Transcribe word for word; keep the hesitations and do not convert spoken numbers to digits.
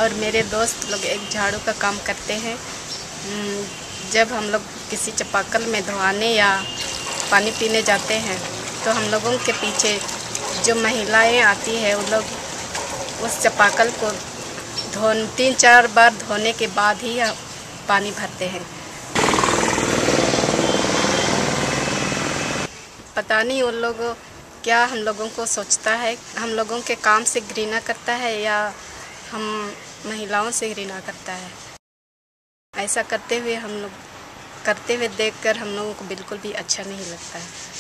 और मेरे दोस्त लोग एक झाड़ू का काम करते हैं। जब हम लोग किसी चापाकल में धोने या पानी पीने जाते हैं तो हम लोगों के पीछे जो महिलाएं आती हैं वो लोग उस चापाकल को धो तीन चार बार धोने के बाद ही पानी भरते हैं। पता नहीं उन लोग क्या हम लोगों को सोचता है, हम लोगों के काम से घृणा करता है या हम महिलाओं से घृणा करता है। ऐसा करते हुए हम लोग करते हुए देखकर हम लोगों को बिल्कुल भी अच्छा नहीं लगता है।